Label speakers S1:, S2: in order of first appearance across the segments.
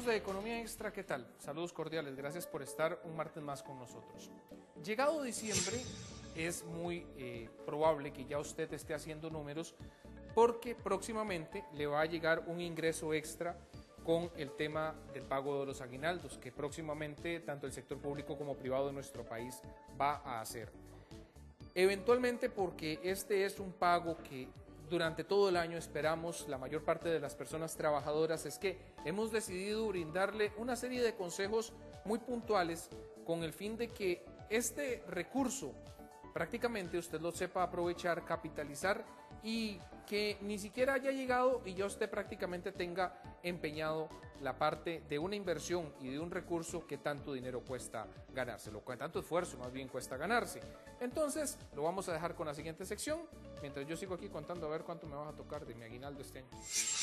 S1: de Economía Extra, ¿qué tal? Saludos cordiales, gracias por estar un martes más con nosotros. Llegado diciembre, es muy probable que ya usted esté haciendo números porque próximamente le va a llegar un ingreso extra con el tema del pago de los aguinaldos, que próximamente tanto el sector público como privado de nuestro país va a hacer. Eventualmente, porque este es un pago que durante todo el año esperamos la mayor parte de las personas trabajadoras, es que hemos decidido brindarle una serie de consejos muy puntuales con el fin de que este recurso prácticamente usted lo sepa aprovechar, capitalizar y que ni siquiera haya llegado y ya usted prácticamente tenga empeñado la parte de una inversión y de un recurso que tanto dinero cuesta ganarse, lo que tanto esfuerzo más bien cuesta ganarse. Entonces lo vamos a dejar con la siguiente sección, mientras yo sigo aquí contando a ver cuánto me va a tocar de mi aguinaldo este año.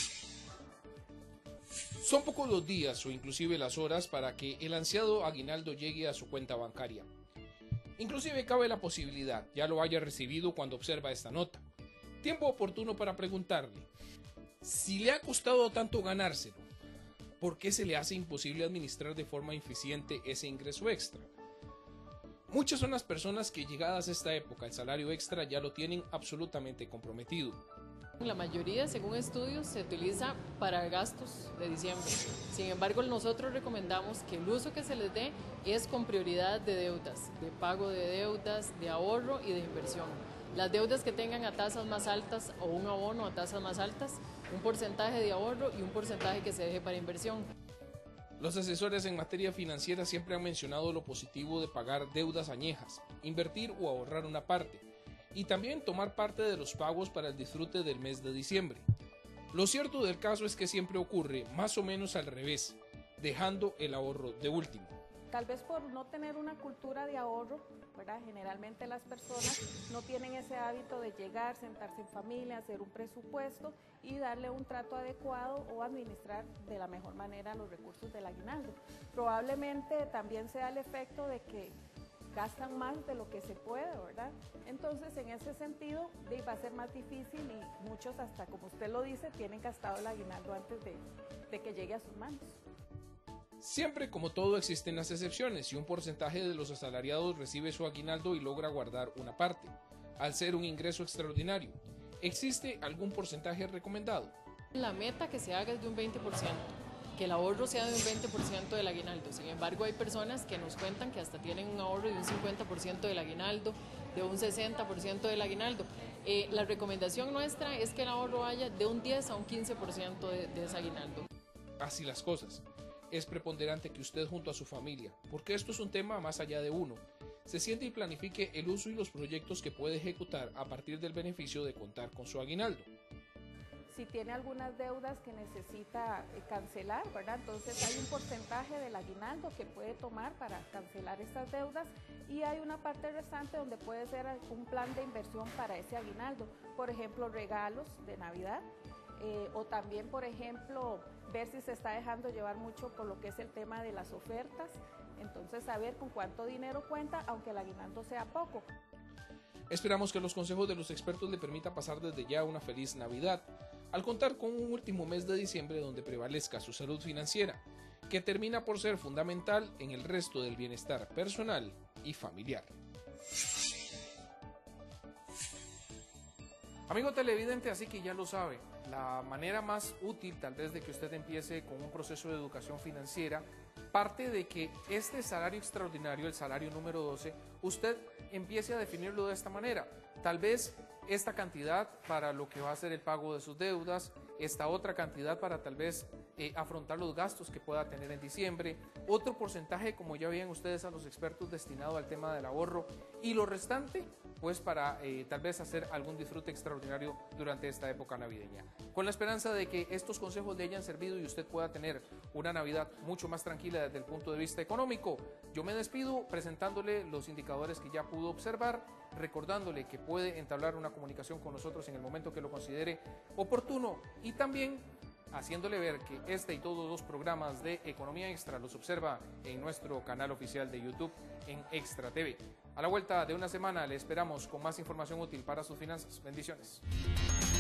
S1: Son pocos los días o inclusive las horas para que el ansiado aguinaldo llegue a su cuenta bancaria. Inclusive cabe la posibilidad, ya lo haya recibido cuando observa esta nota. Tiempo oportuno para preguntarle, si le ha costado tanto ganárselo, ¿por qué se le hace imposible administrar de forma eficiente ese ingreso extra? Muchas son las personas que llegadas a esta época el salario extra ya lo tienen absolutamente comprometido.
S2: La mayoría, según estudios, se utiliza para gastos de diciembre. Sin embargo, nosotros recomendamos que el uso que se les dé es con prioridad de deudas, de pago de deudas, de ahorro y de inversión. Las deudas que tengan a tasas más altas o un abono a tasas más altas, un porcentaje de ahorro y un porcentaje que se deje para inversión.
S1: Los asesores en materia financiera siempre han mencionado lo positivo de pagar deudas añejas, invertir o ahorrar una parte, y también tomar parte de los pagos para el disfrute del mes de diciembre. Lo cierto del caso es que siempre ocurre más o menos al revés, dejando el ahorro de último.
S3: Tal vez por no tener una cultura de ahorro, ¿verdad? Generalmente las personas no tienen ese hábito de llegar, sentarse en familia, hacer un presupuesto y darle un trato adecuado o administrar de la mejor manera los recursos del aguinaldo. Probablemente también sea el efecto de que gastan más de lo que se puede, ¿verdad? Entonces, en ese sentido, va a ser más difícil y muchos, hasta como usted lo dice, tienen gastado el aguinaldo antes de que llegue a sus manos.
S1: Siempre, como todo, existen las excepciones y un porcentaje de los asalariados recibe su aguinaldo y logra guardar una parte, al ser un ingreso extraordinario. ¿Existe algún porcentaje recomendado?
S2: La meta que se haga es de un 20%. Que el ahorro sea de un 20% del aguinaldo. Sin embargo, hay personas que nos cuentan que hasta tienen un ahorro de un 50% del aguinaldo, de un 60% del aguinaldo. La recomendación nuestra es que el ahorro vaya de un 10 a un 15% de ese aguinaldo.
S1: Así las cosas. Es preponderante que usted junto a su familia, porque esto es un tema más allá de uno, se siente y planifique el uso y los proyectos que puede ejecutar a partir del beneficio de contar con su aguinaldo.
S3: Si tiene algunas deudas que necesita cancelar, ¿verdad? Entonces hay un porcentaje del aguinaldo que puede tomar para cancelar estas deudas y hay una parte restante donde puede ser un plan de inversión para ese aguinaldo. Por ejemplo, regalos de Navidad o también, por ejemplo, ver si se está dejando llevar mucho por lo que es el tema de las ofertas. Entonces, saber con cuánto dinero cuenta, aunque el aguinaldo sea poco.
S1: Esperamos que los consejos de los expertos le permitan pasar desde ya una feliz Navidad, al contar con un último mes de diciembre donde prevalezca su salud financiera, que termina por ser fundamental en el resto del bienestar personal y familiar. Amigo televidente, así que ya lo sabe, la manera más útil tal vez de que usted empiece con un proceso de educación financiera parte de que este salario extraordinario, el salario número 12, usted empiece a definirlo de esta manera. Tal vez esta cantidad para lo que va a ser el pago de sus deudas, esta otra cantidad para tal vez afrontar los gastos que pueda tener en diciembre, otro porcentaje, como ya veían ustedes a los expertos, destinado al tema del ahorro y lo restante pues para tal vez hacer algún disfrute extraordinario durante esta época navideña. Con la esperanza de que estos consejos le hayan servido y usted pueda tener una Navidad mucho más tranquila desde el punto de vista económico, yo me despido presentándole los indicadores que ya pudo observar, recordándole que puede entablar una comunicación con nosotros en el momento que lo considere oportuno y también haciéndole ver que este y todos los programas de Economía Extra los observa en nuestro canal oficial de YouTube en Extra TV. A la vuelta de una semana le esperamos con más información útil para sus finanzas. Bendiciones.